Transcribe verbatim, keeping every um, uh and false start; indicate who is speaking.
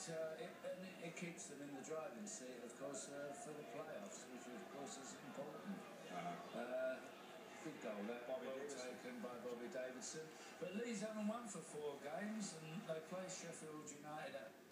Speaker 1: uh, it, and it, it keeps them in the driving seat, of course, uh, for the playoffs, which of course is important. Uh-huh. Uh, good goal that, Bobby well taken by Bobby Davidson. But Leeds haven't won for four games, and they play Sheffield United at